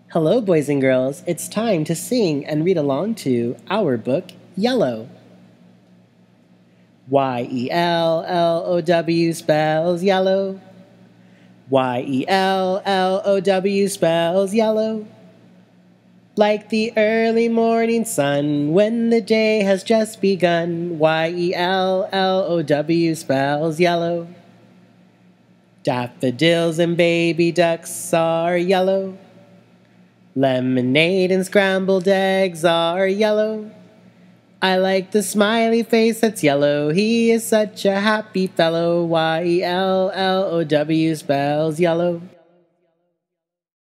Hello, boys and girls. It's time to sing and read along to our book, Yellow. Y-E-L-L-O-W spells yellow. Y-E-L-L-O-W spells yellow. Like the early morning sun when the day has just begun. Y-E-L-L-O-W spells yellow. Daffodils and baby ducks are yellow. Lemonade and scrambled eggs are yellow. I like the smiley face that's yellow. He is such a happy fellow. Y-E-L-L-O-W spells yellow.